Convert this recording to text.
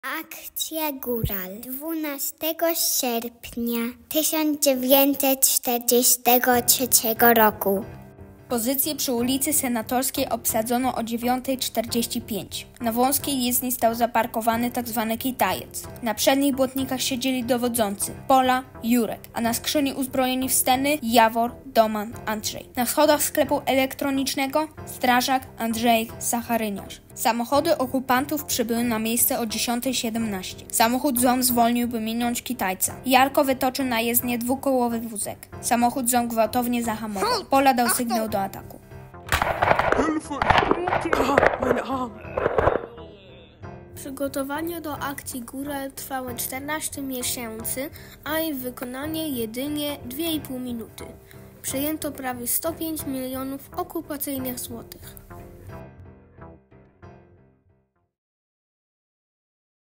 Akcja Góral 12 sierpnia 1943 roku. Pozycję przy ulicy Senatorskiej obsadzono o 9:45. Na wąskiej jezdni stał zaparkowany tzw. kitajec. Na przednich błotnikach siedzieli dowodzący Pola, Jurek, a na skrzyni uzbrojeni w steny Jawor, Doman, Andrzej. Na schodach sklepu elektronicznego strażak Andrzej Sacharyniarz. Samochody okupantów przybyły na miejsce o 10:17. Samochód ZOM zwolnił, by minąć kitajca. Jarko wytoczył na jezdnię dwukołowy wózek. Samochód ZOM gwałtownie zahamował. Pola dał sygnał do ataku. Przygotowania do akcji Góral trwały 14 miesięcy, a ich wykonanie jedynie 2,5 minuty. Przejęto prawie 105 milionów okupacyjnych złotych.